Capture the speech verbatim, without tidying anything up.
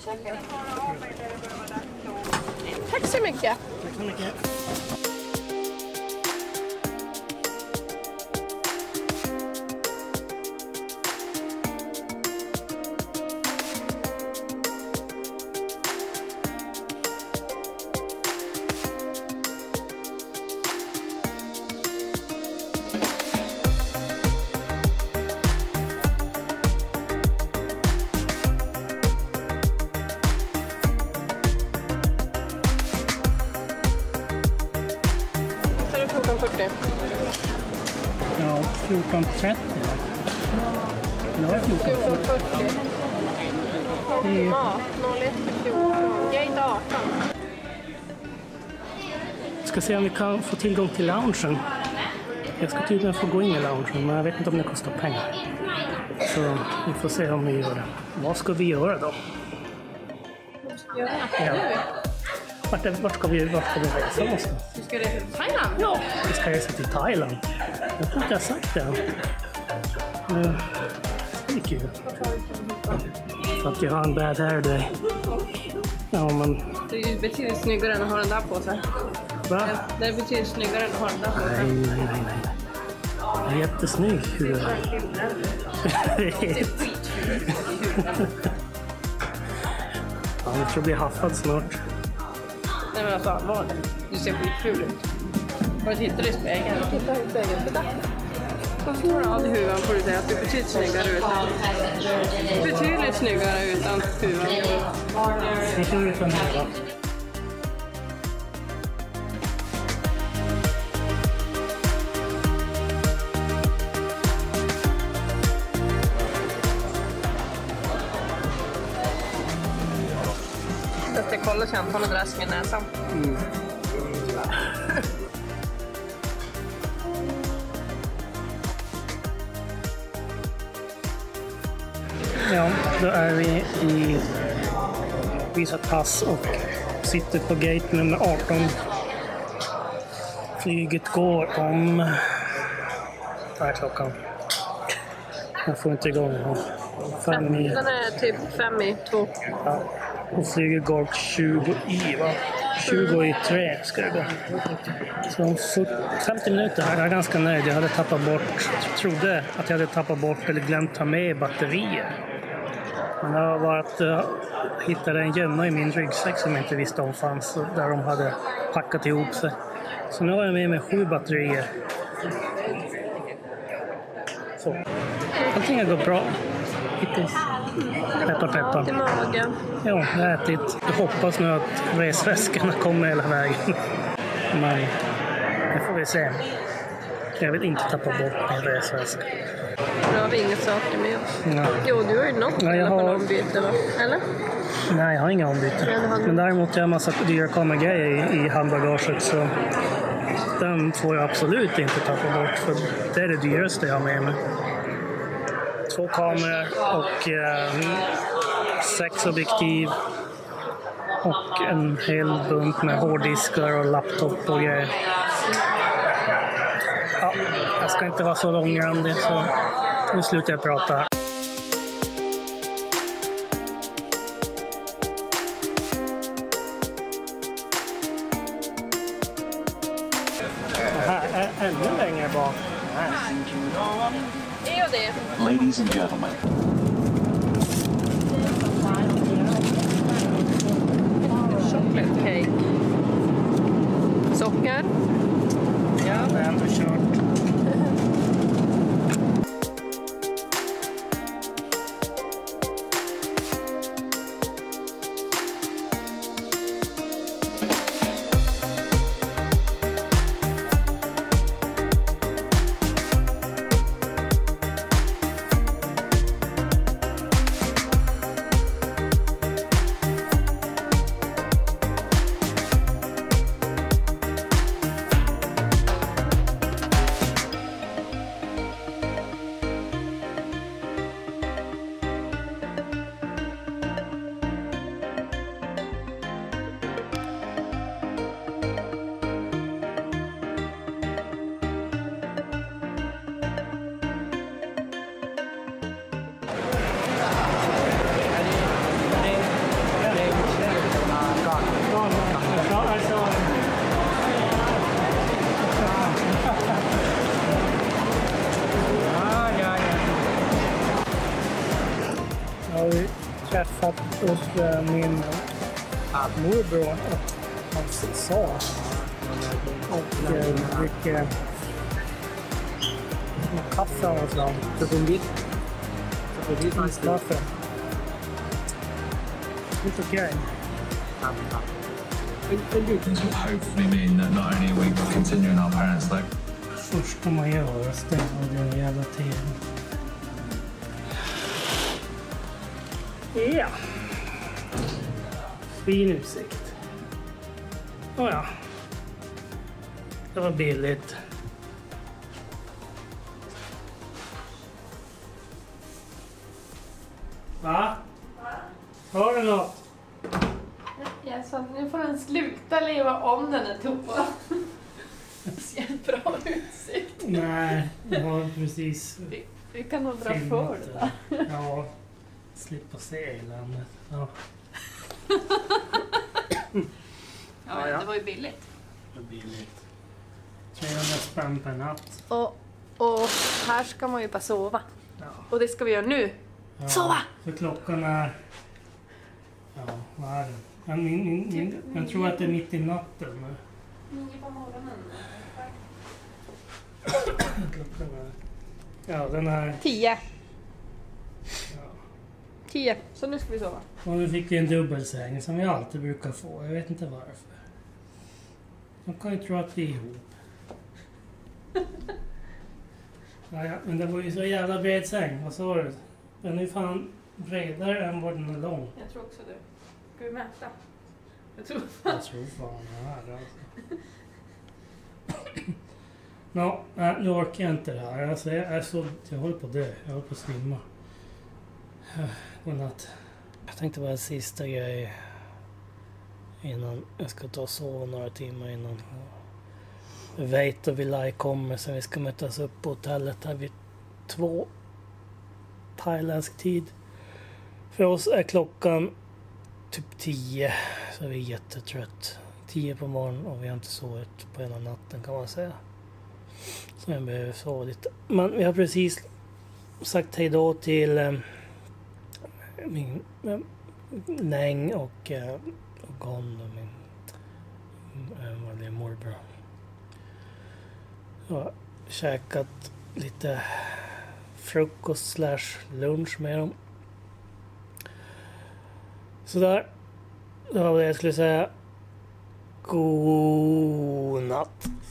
Tack så mycket. Tack så mycket. fjorton fyrtio. Ja, fjorton trettio. Ja, fjorton fyrtio. Det är mat, noll ett fjorton. Gate arton. Ska se om vi kan få tillgång till loungen. Jag ska tydligen få gå in i loungen, men jag vet inte om det kostar pengar. Så vi får se om vi gör det. Vad ska vi göra då? Ja. Ja. Vart, är, vart, ska vi, vart ska vi resa någonstans? Du ska resa till Thailand? Ja, vi ska resa till Thailand. Jag tror inte jag har sagt det. Men det är kul. För att jag har en bad hair day. Ja, men... Det är ju betydligt snyggare än att ha den där på sig. Va? Det är betydligt snyggare än att ha den där på sig. Nej, nej, nej, nej. Jag är jättesnygg. Hur är det? Ja, jag tror jag blir haffad snart. Nej men alltså allvarligt. Du ser skitful ut. Bara tittar i spegeln. Titta i spegeln. Titta. Varför tar du av dig huvan på det att du är betydligt snyggare utan? Betydligt snyggare utan huvan. Det ser ut som huvan. Jag ska kolla kämpan och dras i näsan. Mm. Ja, då är vi i visa pass och sitter på gate nummer arton. Flyget går om... Vad är klockan? Jag får inte igång den. Fem i... Den är typ fem i två. Ja. Och flyget går tjugo i, va? tjugo i tre ska det gå. Så om femtio minuter är jag ganska nöjd. Jag hade tappat bort, trodde att jag hade tappat bort eller glömt ta med batterier. Men det har varit att hitta en gömma i min ryggsäck som jag inte visste om fanns. Där de hade packat ihop sig. Så nu har jag med mig sju batterier. Så. Allting har gått bra. Hittills. Peppar, peppar. Till magen. Ja, jag har ätit. Jag hoppas nu att resväskorna kommer hela vägen. Men det får vi se. Jag vill inte tappa bort min resväska. Nu har vi inga saker med oss. Nej. Jo, du har ju något Nej, jag har... har... ombyte, va? Eller? Nej, jag har inga ombyten. Nej, har... Men däremot har jag en massa dyra kameragrejer i, i handbagaget. Så den får jag absolut inte tappa bort. För det är det dyraste jag har med mig. Två kameror och eh, sex objektiv och en hel bunt med hårddiskar och laptop och grejer. Ja, jag ska inte vara så långrandig så nu slutar jag prata. Det här är ännu längre bak. Det är det. Ladies and gentlemen. Chocolate cake. Socker. Ja, det är ändå kört. Jag har ju träffat upp äh, min morbror och hans son. Och äh, dricker kaffe av något slag. Iskaffe. It's okay. This will hopefully mean that not only are we continuing our parents' like Första man gör är stänga den jävla tiden. Ja. Fin utsikt. Oh ja. Det var billigt. Va? Har du något? Jag sa att nu får den sluta leva om den är toa. Det ser bra utsikt. Nej, jag har precis Vi, vi kan nog dra filmat för det. det. Ja, slippa se i landet. Ja. Ja, ja. det var ju billigt. Det är billigt. trehundra spänn per natt. Och, och här ska man ju bara sova. Ja. Och det ska vi göra nu. Ja, Sova! för klockan är... Ja, vad är det? Jag, min, min, min, jag tror att det är mitt i natten nu. Nio på morgonen. Klockan är... Ja, den är... Tio. Ja. Tio. Så nu ska vi sova. Och nu fick vi en dubbelsäng som vi alltid brukar få. Jag vet inte varför. De kan ju tro att vi är ihop. Ja, ja, men det var ju så jävla bred säng. Vad sa du? Den är ju fan bredare än vad den är lång. Jag tror också det. Ska vi mäta? Jag tror Jag tror fan det här alltså. Nå, nej, nu orkar jag inte det här. Alltså, jag, är så, jag håller på att dö. Jag håller på att svimma. Godnatt. Jag tänkte bara en sista grej innan jag ska ta och sova några timmar innan Veit och Vilay kommer, så vi ska mötas upp på hotellet här vid två thailändsk tid. För oss är klockan typ tio, så vi är jättetrött. Tio på morgonen och vi har inte sovit på hela natten kan man säga. Så jag behöver sova lite. Men vi har precis sagt hej då till eh, min eh, Neng och, eh, och Gon och min eh, vad det är, morbror. Jag har käkat lite frukost slash lunch med dem. Sådär. Det var det jag skulle säga. God natt.